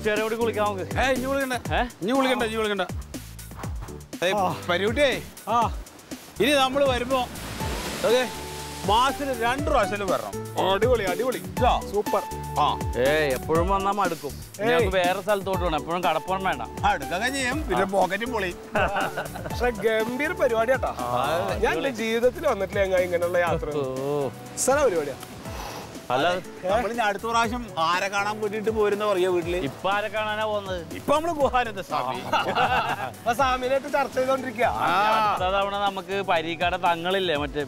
കുറച്ചേരം കൂടി കുളിക്കാം നമുക്ക്. ഇനി വിളിക്കണ്ട പരികുട്ടിയേ. ഇനി നമ്മൾ വരുമ്പോ മാസത്തിൽ 2 പ്രാവശ്യം വരണം. അടിപൊളി സൂപ്പർ. എപ്പോഴും വന്നാൽ മടുക്കും. ഞങ്ങൾക്ക് വേറെ സ്ഥലത്തോട്ട് വേണം. എപ്പോഴും കടപ്പുറം വേണ്ട. അടുക്കൊക്കെ ചെയ്യും. പിന്നെ പോക്കറ്റും പൊളി. പക്ഷെ ഗംഭീര പരിപാടി കേട്ടാ. ഞാൻ എന്റെ ജീവിതത്തിൽ വന്നിട്ടില്ല ഇങ്ങനെയുള്ള യാത്ര. പരിപാടിയാ. അല്ല നമ്മളിനി അടുത്ത പ്രാവശ്യം ആരെ കാണാൻ വേണ്ടിട്ട് പോരുന്ന പറയാ വീട്ടില്. ഇപ്പൊ ആരെ കാണാനാ പോകുന്നത്? ഇപ്പൊ നമ്മള് ഗുഹാനന്ദ സ്വാമി സ്വാമിനായിട്ട് ചർച്ച ചെയ്തോണ്ടിരിക്കുക. അടുത്ത തവണ നമുക്ക് പരീക്കാടെ തങ്ങളില്ലേ മറ്റേ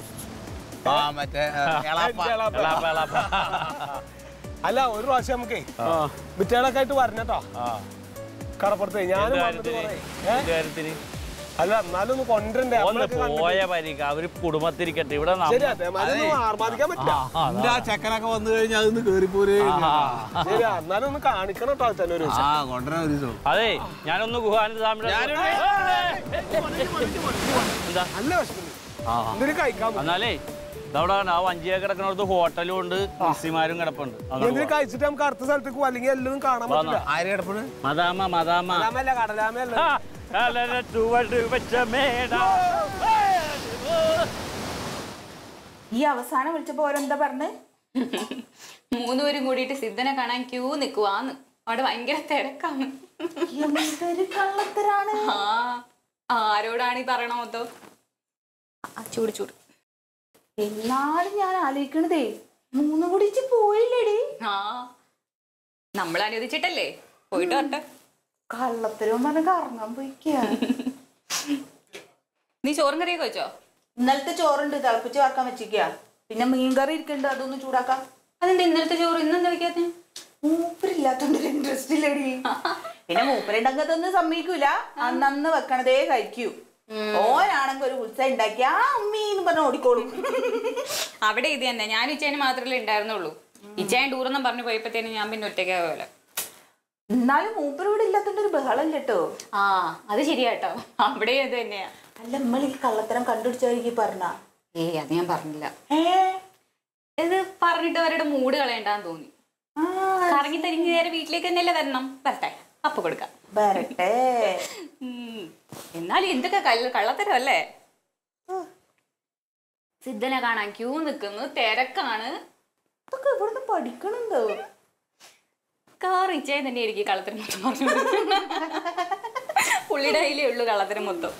അല്ല ഒരു പ്രാവശ്യം നമുക്കേ വിറ്റകളൊക്കെ ആയിട്ട് വരണട്ടോ കടപ്പുറത്ത്. ഞാനും കാര്യത്തിന് അല്ല എന്നാലും ഒന്ന് കൊണ്ടുവരണ്ടേ. പോയ പരീക്ക അവര് കുടുംബത്തിരിക്കട്ടെ. ഇവിടെ ആർമാദിക്കാൻ പറ്റില്ല. ചെക്കനൊക്കെ വന്നു കഴിഞ്ഞാൽ അതൊന്ന് കേറിപ്പോരേ. ശരി എന്നാലും ഒന്ന് കാണിക്കണം കേട്ടോ അച്ഛൻ ഒരു ദിവസം. അതെ ഞാനൊന്ന് ഗുഹാനന്ദ സ്വാമിയുടെ നല്ല വിഷമം എന്തിനു കഴിക്കാൻ. എന്നാലേ ഇതവിടെ ആ വഞ്ചിയെ കിടക്കുന്നിടത്ത് ഹോട്ടലും ഉണ്ട്, കൃഷിമാരും കിടപ്പുണ്ട്. എന്തിനു കഴിച്ചിട്ട് നമുക്ക് അടുത്ത സ്ഥലത്തേക്ക് പോകും. അല്ലെങ്കിൽ എല്ലാം കാണാൻ പറ്റില്ല. ആര് കിടപ്പുണ്ട്? കടലാമല്ല കടലാമല്ല. ഈ അവസാനം വിളിച്ചപ്പോ ഓരെന്താ പറഞ്ഞ്? 3 പേരും കൂടിയിട്ട് സിദ്ധനെ കാണാൻ ക്യൂ നിക്കുവാന്ന്. അവിടെ ഭയങ്കര തിരക്കാണ്. കള്ളത്തരാണ്. ആരോടാണ് ഈ പറയണ മൊത്തം? ചൂട് എന്നാലും ഞാൻ ആലോചിക്കണതേ 3 കുടിച്ച് പോയില്ലേടി. നമ്മൾ അനുവദിച്ചിട്ടല്ലേ പോയിട്ട് വരട്ടെ. കള്ളത്തരവും പറഞ്ഞ കറങ്ങാൻ പോയിക്കാ. നീ ചോറും കറിയൊക്കെ വെച്ചോ? ഇന്നലത്തെ ചോറുണ്ട്, തിളപ്പിച്ച് വറക്കാൻ വെച്ചിരിക്കുക. പിന്നെ മീൻകറി ഇരിക്കണ്ട്, അതൊന്ന് ചൂടാക്കാം. അതെന്താ ഇന്നലത്തെ ചോറ് ഇന്നെന്താ വെക്കാത്ത? മൂപ്പരില്ലാത്തോണ്ടൊരു ഇൻട്രസ്റ്റ് ഇല്ലടി. പിന്നെ മൂപ്പരുണ്ടെങ്കിൽ അതൊന്നും സമ്മതിക്കൂല. അന്നന്ന് വെക്കണതേ കഴിക്കൂ. ഓനാണെങ്കിൽ ഒരു ഉത്സവം ഉണ്ടാക്കി ആ അമ്മീന്ന് പറഞ്ഞ ഓടിക്കോളും. അവിടെ ഇത് തന്നെ. ഞാൻ ഇച്ചേന് മാത്രമല്ലേ ഉണ്ടായിരുന്നുള്ളൂ. ഇച്ചേൻ ടൂറൊന്നും പറഞ്ഞു പോയപ്പോഴത്തേനും ഞാൻ പിന്നെ ഒറ്റയ്ക്കാ പോലെ. എന്നാലും മൂപ്പരോട് ഇല്ലാത്തോണ്ട് ഒരു ബഹളം കേട്ടോ. അത് ശരിയാട്ടോ. അവിടെ ഇത് തന്നെയാ. അല്ല നമ്മൾ ഈ കള്ളത്തരം കണ്ടുപിടിച്ചായിരിക്കും പറഞ്ഞ. അത് ഞാൻ പറഞ്ഞില്ല. ഇത് പറഞ്ഞിട്ട് അവരുടെ മൂഡ് കളയണ്ടാന്ന് തോന്നി. കറങ്ങി തരിങ്ങി നേരെ വീട്ടിലേക്ക് തന്നെയല്ലേ വരണം. വരട്ടെ, അപ്പൊ കൊടുക്കാം. വരട്ടെ. എന്നാലും എന്തൊക്കെ കള്ളത്തരം അല്ലേ? സിദ്ധനെ കാണാൻ ക്യൂ നിൽക്കുന്നു, തിരക്കാണ്. ഇതൊക്കെ ഇവിടുന്ന് പഠിക്കണുണ്ടോ? കാറിച്ചേ തന്നെ ആയിരിക്കും കള്ളത്തരം മൊത്തം പറഞ്ഞു. പുള്ളിയുടെ കയ്യിലേ ഉള്ളു കള്ളത്തരം മൊത്തം.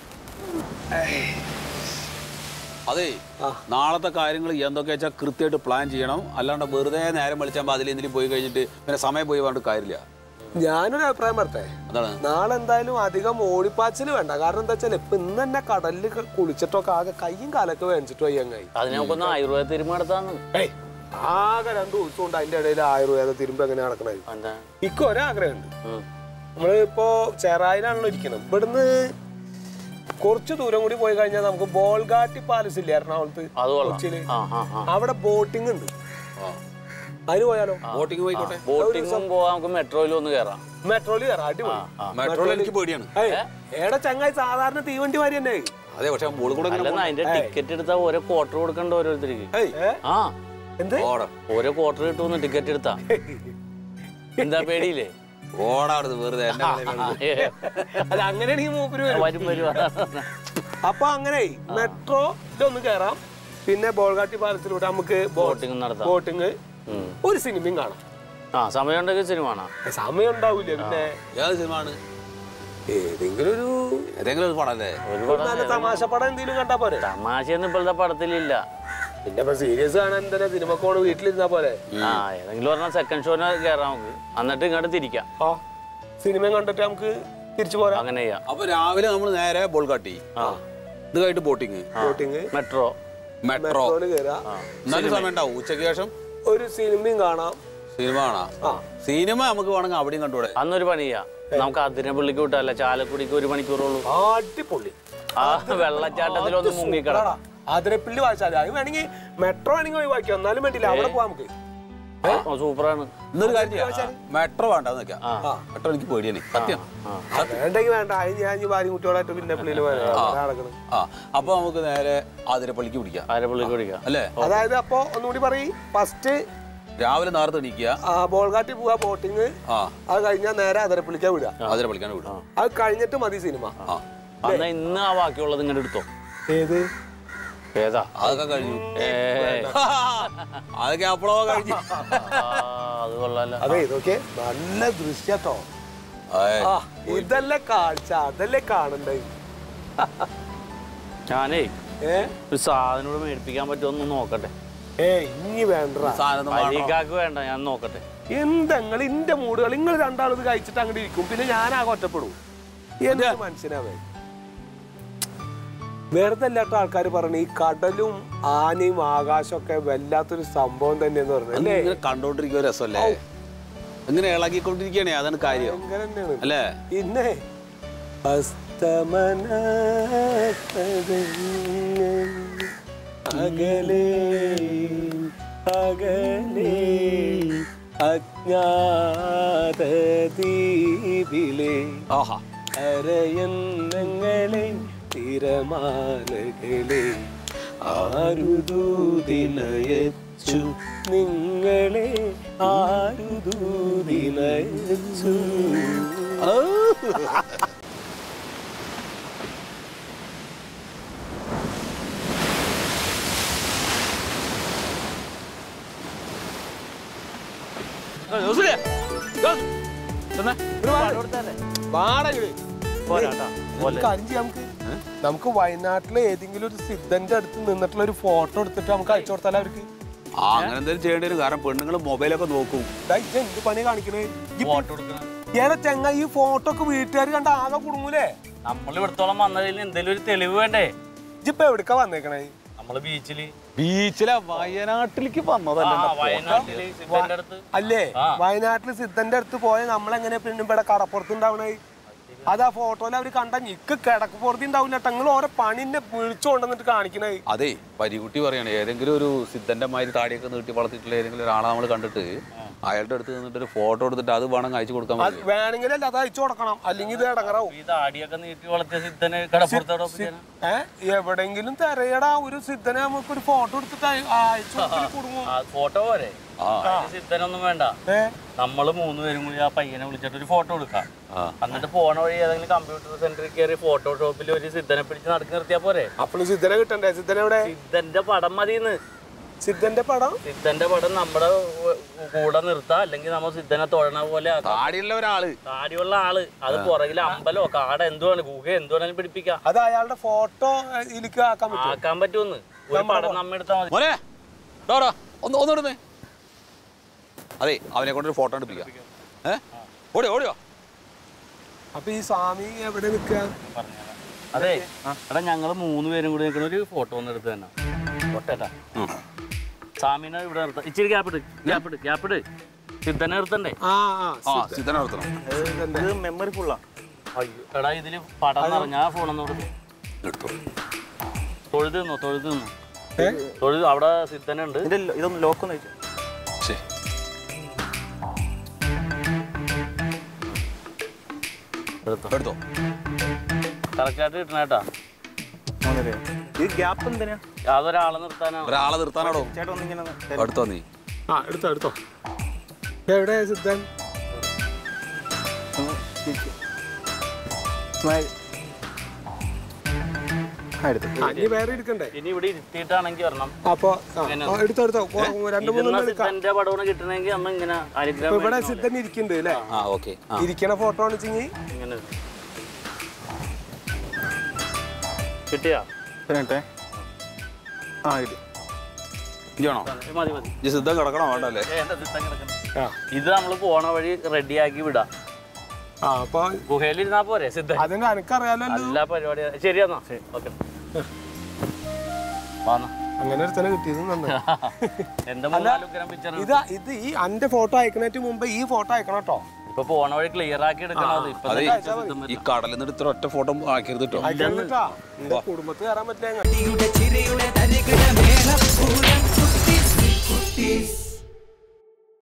അതെ, നാളത്തെ കാര്യങ്ങൾ എന്തൊക്കെ വെച്ചാൽ കൃത്യമായിട്ട് പ്ലാൻ ചെയ്യണം. അല്ലാണ്ട് വെറുതെ നേരം വിളിച്ചാൽ അതിൽ എന്തെങ്കിലും പോയി കഴിഞ്ഞിട്ട് പിന്നെ സമയം പോയി പറഞ്ഞിട്ട് കാര്യമില്ല. ഞാനൊരു അഭിപ്രായം പറട്ടെ. നാളെ എന്തായാലും അധികം ഓടിപ്പാച്ചില് വേണ്ട. കാരണം എന്താ വെച്ചാൽ ഇപ്പൊ ഇന്ന് തന്നെ കടലിൽ കുളിച്ചിട്ടൊക്കെ ആകെ കയ്യും കാലൊക്കെ വേണിച്ചിട്ട് വയ്യങ്ങായി. അതിനൊക്കെ ആയുർവേദ തിരുമ്പ് നടത്താന്ന്. ആകെ 2 ദിവസം ഉണ്ട്. അതിന്റെ ഇടയിൽ ആയുർവേദ തിരുമ്പ് എങ്ങനെ നടക്കണത്? എനിക്ക് ഒരാഗ്രഹമുണ്ട്. നമ്മളിപ്പോ ചെറായിലാണല്ലോ ഇരിക്കണം. ഇവിടുന്ന് കുറച്ച് ദൂരം കൂടി പോയി കഴിഞ്ഞാൽ നമുക്ക് ബോൾഗാട്ടി പാലസ് ഇല്ലേ എറണാകുളത്ത്, കൊച്ചിയില്, അവിടെ ബോട്ടിംഗ് ഉണ്ട്. അതിന് പോയാലോ? ബോട്ടിംഗ് പോയിക്കോട്ടെ. ബോട്ടിംഗും പോവാം. നമുക്ക് മെട്രോയിൽ ഒന്ന് കയറാം. മെട്രോയിൽ കയറാം. അടിപൊളി. മെട്രോയിൽ എനിക്ക് പേടിയാണ്. ഏടെ ചങ്ങായി സാധാരണ തീവണ്ടി മാതിരി തന്നെ. അതെ, പക്ഷെ അതിന്റെ ടിക്കറ്റ് എടുത്താ ഓരോ ക്വാർട്ടർ കൊടുക്കണ്ട ഓരോരുത്തർക്ക്. ഓരോ ക്വാർട്ടർ കിട്ടുമെന്ന് ടിക്കറ്റ് എടുത്താ. എന്താ പേടിയില്ലേ? ഓടാടുന്നത് വെറുതെ. അത് അങ്ങനെയാണെങ്കിൽ മൂപ്പര് വരും. അപ്പൊ അങ്ങനെ മെട്രോയിലൊന്ന് കയറാം. പിന്നെ ബോൾഗാട്ടി പാലത്തിലൂടെ നമുക്ക് ബോട്ടിങ്, ഒരു സിനിമയും കാണാം. സമയം ഉണ്ടെങ്കിൽ സിനിമ കാണാം. സമയം ഉണ്ടാവൂലേ? പിന്നെ ഏത് സിനിമയാണ്? ഏതെങ്കിലും ഒരു പടല്ലേ? നല്ല തമാശ പടം എന്തെങ്കിലും കണ്ടാ പോരെ? തമാശയൊന്നും ഇപ്പോഴത്തെ പടത്തിലില്ല. പിന്നെ ഇപ്പൊ സീരിയസ് കാണാൻ എന്തിനാ സിനിമക്കോട് വീട്ടിലിരുന്നാ പോലെ? ഏതെങ്കിലും പറഞ്ഞാൽ സെക്കൻഡ് ഷോന് കയറാം നമുക്ക്. എന്നിട്ട് ഇങ്ങോട്ട് തിരിക്കാം. സിനിമ കണ്ടിട്ട് നമുക്ക് തിരിച്ചു പോരാം. അങ്ങനെ ചെയ്യാം. അപ്പൊ രാവിലെ നമ്മൾ നേരെ ബോൾഗാട്ടി, ഇത് കഴിഞ്ഞിട്ട് ബോട്ടിങ്, മെട്രോ കയറാം. എന്നാലും സമയം ഉണ്ടാവും. ഉച്ചയ്ക്ക് ശേഷം ഒരു സിനിമയും കാണാം. സിനിമ കാണാം. സിനിമ നമുക്ക് വേണമെങ്കിൽ അവിടെയും കണ്ടുകൂടെ? അന്നൊരു പണി ചെയ്യാം. നമുക്ക് അതിരപ്പള്ളിക്ക് വിട്ടല്ല, ചാലക്കുടിക്ക് 1 മണിക്കൂറുള്ളൂ. അടിപൊളി. വെള്ളച്ചാട്ടത്തിലൊന്ന് മുങ്ങിക്കിടക്കാം. അതിരപ്പള്ളി വായിച്ചാൽ അത് വേണമെങ്കിൽ മെട്രോ വേണമെങ്കിൽ ഒഴിവാക്കി. എന്നാലും വേണ്ടില്ല, അവിടെ പോവാം നമുക്ക്. സൂപ്പറാണ്. ഇന്നൊരു കാര്യം, മെട്രോ വേണ്ട. മെട്രോ എനിക്ക് പേടിയാണ് സത്യം. വേണ്ടെങ്കിൽ വേണ്ട. ഞാൻ ഭാര്യ കുട്ടികളായിട്ട് പിന്നെ പള്ളിയിൽ നടക്കണം. അപ്പൊ നമുക്ക് നേരെ അതിരപ്പള്ളിക്ക് പിടിക്കാം. അതിരപ്പള്ളിക്ക് പിടിക്കാം അല്ലേ? അതായത് അപ്പൊ ഒന്നുകൂടി പറയും. ഫസ്റ്റ് രാവിലെ നേരത്തെ എണീക്കുക, ബോൾഗാട്ടി പോവാ ബോട്ടിങ്, അത് കഴിഞ്ഞാൽ നേരെ അതിരപ്പള്ളിക്കാൻ വിടുക. അതിരപ്പള്ളിക്കാൻ വിടുക. അത് കഴിഞ്ഞിട്ട് മതി സിനിമ. ഇന്ന് ആ ബാക്കിയുള്ളത് ഇങ്ങനെ എടുത്തോ. ഏത് ഏതാ? അതൊക്കെ കഴിഞ്ഞു. അതൊക്കെ അപ്പോഴോ കഴിഞ്ഞു. അത് കൊള്ളാലോ. അതെ, ഇതൊക്കെ നല്ല ദൃശ്യട്ടോ. ഇതല്ലേ കാഴ്ച, അതല്ലേ കാണണ്ടേ. ഞാനേ ഒരു സാധനം മേടിപ്പിക്കാൻ പറ്റുമോ നോക്കട്ടെ. ഇനി വേണ്ട, പരീക്കാക്ക് വേണ്ട, ഞാൻ നോക്കട്ടെ. എന്തെങ്ങൾ ഇന്റെ മൂടുകൾ നിങ്ങൾ രണ്ടാളത് കഴിച്ചിട്ട് അങ്ങോട്ട് ഇരിക്കും, പിന്നെ ഞാനാകെ ഒറ്റപ്പെടും. എന്റെ മനുഷ്യനാവേ വെറുതെ അല്ലാത്ത ആൾക്കാർ പറഞ്ഞു ഈ കടലും ആനയും ആകാശമൊക്കെ വല്ലാത്തൊരു സംഭവം തന്നെയെന്ന് പറഞ്ഞു അല്ലേ. കണ്ടോണ്ടിരിക്കുന്ന രസമല്ലേ, ഇങ്ങനെ ഇളകിക്കൊണ്ടിരിക്കണേ, അതാണ് കാര്യം. അങ്ങനെ തന്നെയാണ് അല്ലേ. പിന്നെ അസ്തമന അകലേ അകലേ അജ്ഞാത ദീപിലേ അരയന്നങ്ങളെ തിരമാലകളെ ആരുദൂതിനയച്ചു നിങ്ങളെ ആരുദൂതിനയച്ചു. നമുക്ക് വയനാട്ടിലെ ഏതെങ്കിലും ഒരു സിദ്ധന്റെ അടുത്ത് നിന്നിട്ടുള്ള ഒരു ഫോട്ടോ എടുത്തിട്ട് നമുക്ക് അയച്ചു കൊടുത്താലോ അവർക്ക്. അങ്ങനെ എന്തെങ്കിലും ചെയ്യേണ്ടി വരും, കാരണം പെണ്ണുങ്ങൾ മൊബൈലൊക്കെ നോക്കും. എന്ത് പണി കാണിക്കണേ ഏതാ ചെങ്ങ, ഈ ഫോട്ടോ ഒക്കെ വീട്ടുകാർ കണ്ട ആകെ കുടുങ്ങൂലേ. നമ്മൾ ഇവിടത്തോളം വന്നതിൽ എന്തെങ്കിലും ഒരു തെളിവ് വേണ്ടേ. ഇപ്പൊ എവിടക്കാ വന്നേക്കണേ? നമ്മള് ബീച്ചിലെ വയനാട്ടിലേക്ക് വന്നതല്ലേ. അല്ലേ, വയനാട്ടില് സിദ്ധന്റെ അടുത്ത് പോയ നമ്മളെങ്ങനെ പിന്നെ ഇവിടെ കടപ്പുറത്തുണ്ടാവണേ? അത് ആ ഫോട്ടോയിൽ അവര് കണ്ട നിക്ക് കിടക്കുപുറത്തി ഉണ്ടാവില്ല. നിങ്ങൾ ഓരോ പണിനെ വിളിച്ചുകൊണ്ടെന്നിട്ട് കാണിക്കണേ. അതെ, പരികുട്ടി പറയണേ, ഏതെങ്കിലും ഒരു സിദ്ധന്റെ മാതിരി താടിയൊക്കെ നീട്ടി വളർത്തിയിട്ടുള്ള ഏതെങ്കിലും ഒരാളെ നമ്മൾ കണ്ടിട്ട് അയാളുടെ അടുത്ത് നിന്നിട്ട് ഒരു ഫോട്ടോ എടുത്തിട്ട് അത് വേണം അയച്ചു കൊടുക്കാൻ. വേണമെങ്കിലല്ല അത് അയച്ചു കൊടുക്കണം, അല്ലെങ്കിൽ ഇത് ഇടങ്ങറാവും. എവിടെങ്കിലും തിരയടാ ഒരു സിദ്ധനെ നമുക്ക് ഒരു ഫോട്ടോ എടുത്തിട്ട് അയച്ചു കൊടുക്കും. ഫോട്ടോ പോരെ, സിദ്ധനൊന്നും വേണ്ട. നമ്മള് മൂന്നുപേരും കൂടി ആ പയ്യനെ വിളിച്ചിട്ട് ഒരു ഫോട്ടോ എടുക്കാം. എന്നിട്ട് പോണ വഴി ഏതെങ്കിലും കമ്പ്യൂട്ടർ സെന്ററിൽ കയറി ഫോട്ടോഷോപ്പിൽ ഒരു സിദ്ധനെ പിടിച്ച് നടക്കി നിർത്തിയാ പോരെ. അപ്പോൾ സിദ്ധനെ കിട്ടണ്ടേ? സിദ്ധനെവിടെ? സിദ്ധന്റെ പടം മതിന്ന്. സിദ്ധന്റെ പടം നമ്മുടെ കൂടെ നിർത്താം, അല്ലെങ്കിൽ നമ്മൾ സിദ്ധനെ തൊഴണ പോലെ താടിയുള്ള ആള് അത് പുറകില് അമ്പലോ കാട എന്തുവാണ് ഗുഹ എന്തുവാണെങ്കിലും പിടിപ്പിക്കാം. അത് അയാളുടെ ഫോട്ടോ ആക്കാൻ പറ്റുമെന്ന് ഒരു പടം നമ്മ എടുത്താൽ മതി. ഒന്നിടുന്നേ. അതെ, അവനെ കൊണ്ടൊരു ഫോട്ടോ എടുപ്പിക്കാം. ഓടിയോ. അപ്പൊ ഈ സ്വാമി എവിടെ നിൽക്കുക? അതെ എടാ, ഞങ്ങള് മൂന്നുപേരും കൂടി നിൽക്കുന്ന ഒരു ഫോട്ടോ ഒന്ന് എടുത്ത് തന്നെ പൊട്ടേട്ടാ. സ്വാമിനെ ഇവിടെ നിർത്താം. ഇച്ചിരി ഗ്യാപ്പിട്. സിദ്ധനെ നിർത്തണ്ടേ? സിദ്ധനെ നിർത്തണം. ഇത് മെമ്മറി ഫുള്ളാ. അയ്യോ എടാ, ഇതില് പടം നിറഞ്ഞാ ഫോണൊന്നും തൊഴുത് അവിടെ സിദ്ധനുണ്ട്. ഇതൊന്ന് ലോക്കൊന്ന് വെച്ചു. എടുത്തോ. കറക്റ്റായിട്ട് കിട്ടണേട്ടാ. അതൊരാളെ നിർത്താനാണോ? എടുത്തോ നീ. എടുത്തോ. എവിടെ സിദ്ധൻ? വേറെ എടുക്കണ്ടേ? ഇനി ഇവിടെ ഇരുത്തിയിട്ടാണെങ്കിൽ വരണം. അപ്പൊ എടുത്തോ. 2-3 സിദ്ധന്റെ പടമാണ് കിട്ടണമെങ്കിൽ അമ്മ ഇങ്ങനെ ഇവിടെ സിദ്ധൻ ഇരിക്കുന്നുണ്ട് അല്ലേ? ഇരിക്കണ ഫോട്ടോ ആണെച്ചെങ്കിൽ ഇങ്ങനെ കിട്ടിയാ സിദ്ധം കിടക്കണോ വേണ്ടല്ലേ? ഇത് നമ്മള് പോണ വഴി റെഡിയാക്കി വിടാം. ഗുഹയിലിരുന്നാ പോരെ സിദ്ധ? അതിന് എനിക്കറിയാലോ എല്ലാ പരിപാടി. ശരിയാന്നാ, ഓക്കെ. അങ്ങനെ ഒരു സ്ഥലം കിട്ടിയത് ഇത് ഈ അന്റെ ഫോട്ടോ അയക്കണേറ്റ് മുമ്പ് ഈ ഫോട്ടോ അയക്കണം കേട്ടോ. ഇപ്പൊ പോണ വഴി ക്ലിയർ ആക്കി എടുക്കണം. ഈ കടലിൽ നിന്ന് ഇത്ര ഒറ്റ ഫോട്ടോ ആക്കരുത് കേട്ടോ. കുടുംബത്തിൽ കയറാൻ പറ്റില്ല.